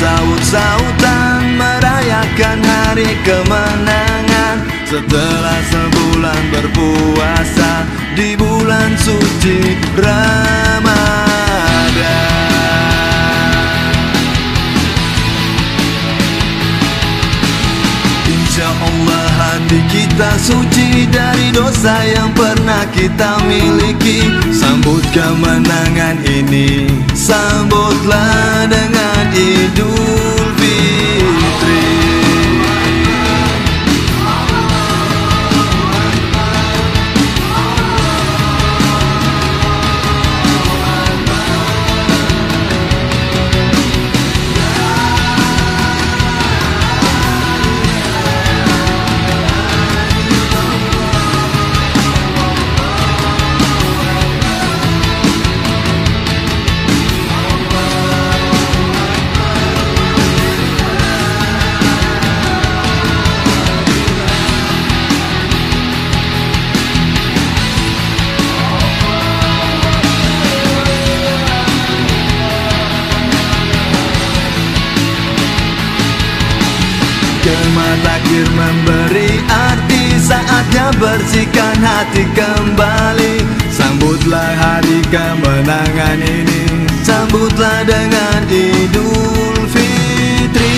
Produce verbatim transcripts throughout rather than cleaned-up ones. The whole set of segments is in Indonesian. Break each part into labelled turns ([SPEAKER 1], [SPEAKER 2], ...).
[SPEAKER 1] saut-sautan merayakan hari kemenangan. Setelah sebulan berpuasa di bulan suci Ramadan. Insya Allah hati kita suci dari dosa yang pernah kita miliki. Sambut kemenangan ini, sambutlah dengan Idul Fitri. Kemah takdir memberi arti, saatnya bersihkan hati kembali. Sambutlah hari kemenangan ini, sambutlah dengan Idul Fitri.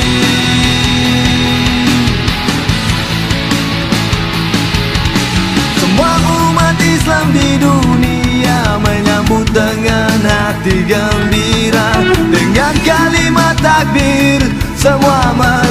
[SPEAKER 1] Semua umat Islam di dunia menyambut dengan hati gembira. Dengan kalimat takbir semua